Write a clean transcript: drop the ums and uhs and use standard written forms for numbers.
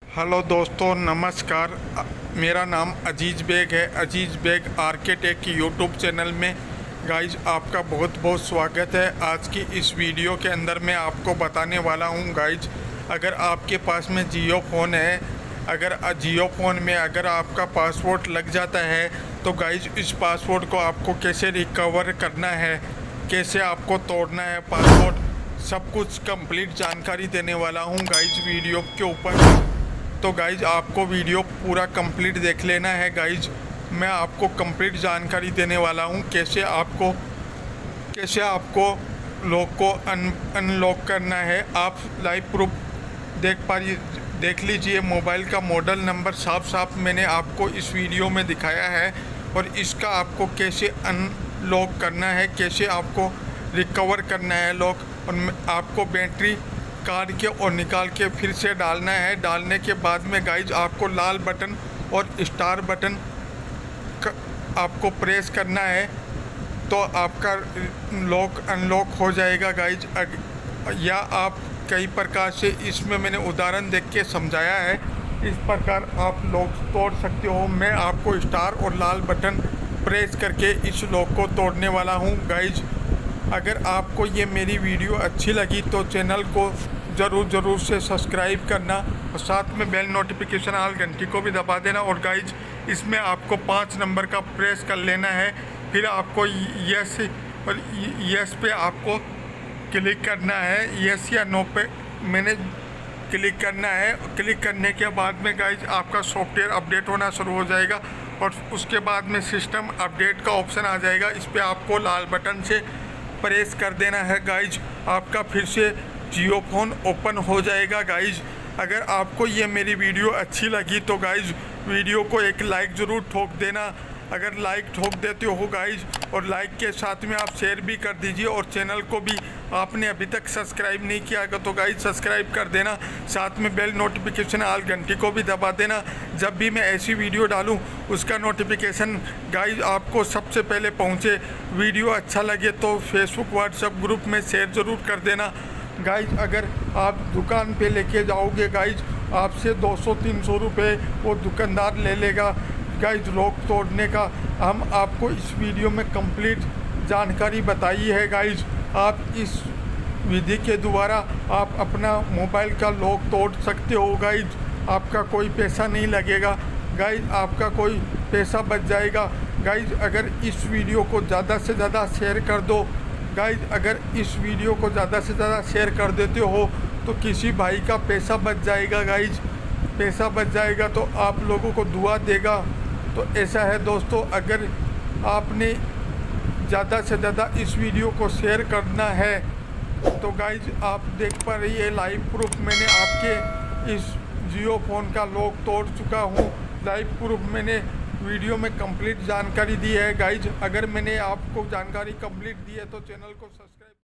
Hello दोस्तों, नमस्कार। मेरा नाम अजीज़ बेग है। अजीज़ बेग आर्किटेक्ट की यूट्यूब चैनल में गाइज आपका बहुत बहुत स्वागत है। आज की इस वीडियो के अंदर मैं आपको बताने वाला हूं गाइज, अगर आपके पास में जियो फ़ोन है, अगर जियो फ़ोन में अगर आपका पासवर्ड लग जाता है तो गाइज इस पासवर्ड को आपको कैसे रिकवर करना है, कैसे आपको तोड़ना है पासवर्ड, सब कुछ कंप्लीट जानकारी देने वाला हूं गाइज वीडियो के ऊपर। तो गाइज आपको वीडियो पूरा कंप्लीट देख लेना है गाइज। मैं आपको कंप्लीट जानकारी देने वाला हूं कैसे आपको लॉक को अनलॉक करना है। आप लाइव प्रूफ देख लीजिए। मोबाइल का मॉडल नंबर साफ साफ मैंने आपको इस वीडियो में दिखाया है, और इसका आपको कैसे अनलॉक करना है, कैसे आपको रिकवर करना है लॉक, और आपको बैटरी काट के और निकाल के फिर से डालना है। डालने के बाद में गाइज आपको लाल बटन और स्टार बटन आपको प्रेस करना है, तो आपका लॉक अनलॉक हो जाएगा गाइज। या आप कई प्रकार से, इसमें मैंने उदाहरण देख के समझाया है, इस प्रकार आप लॉक तोड़ सकते हो। मैं आपको स्टार और लाल बटन प्रेस करके इस लॉक को तोड़ने वाला हूँ गाइज। अगर आपको ये मेरी वीडियो अच्छी लगी तो चैनल को ज़रूर से सब्सक्राइब करना, और साथ में बेल नोटिफिकेशन ऑल घंटी को भी दबा देना। और गाइज इसमें आपको 5 नंबर का प्रेस कर लेना है, फिर आपको यस पे आपको क्लिक करना है। यस या नो पे मैंने क्लिक करना है। क्लिक करने के बाद में गाइज आपका सॉफ्टवेयर अपडेट होना शुरू हो जाएगा, और उसके बाद में सिस्टम अपडेट का ऑप्शन आ जाएगा। इस पर आपको लाल बटन से प्रेस कर देना है गाइज। आपका फिर से जियो फ़ोन ओपन हो जाएगा गाइज। अगर आपको ये मेरी वीडियो अच्छी लगी तो गाइज वीडियो को एक लाइक ज़रूर ठोक देना। अगर लाइक ठोक देते हो गाइज, और लाइक के साथ में आप शेयर भी कर दीजिए, और चैनल को भी आपने अभी तक सब्सक्राइब नहीं किया तो गाइज सब्सक्राइब कर देना। साथ में बेल नोटिफिकेशन ऑल घंटी को भी दबा देना। जब भी मैं ऐसी वीडियो डालूं उसका नोटिफिकेशन गाइज आपको सबसे पहले पहुंचे। वीडियो अच्छा लगे तो फेसबुक व्हाट्सएप ग्रुप में शेयर ज़रूर कर देना गाइज। अगर आप दुकान पे लेके जाओगे गाइज, आपसे 200-300 रुपये वो दुकानदार ले लेगा गाइज लॉक तोड़ने का। हम आपको इस वीडियो में कंप्लीट जानकारी बताई है गाइज। आप इस विधि के द्वारा आप अपना मोबाइल का लॉक तोड़ सकते हो गाइज। आपका कोई पैसा नहीं लगेगा गाइज, आपका कोई पैसा बच जाएगा गाइज। अगर इस वीडियो को ज़्यादा से ज़्यादा शेयर कर दो गाइज, अगर इस वीडियो को ज़्यादा से ज़्यादा शेयर कर देते हो तो किसी भाई का पैसा बच जाएगा गाइज। पैसा बच जाएगा तो आप लोगों को दुआ देगा। तो ऐसा है दोस्तों, अगर आपने ज़्यादा से ज़्यादा इस वीडियो को शेयर करना है तो गाइज आप देख पा रही है लाइव प्रूफ मैंने आपके इस जियो फ़ोन का लॉक तोड़ चुका हूँ। लाइव प्रूफ मैंने वीडियो में कंप्लीट जानकारी दी है गाइज। अगर मैंने आपको जानकारी कंप्लीट दी है तो चैनल को सब्सक्राइब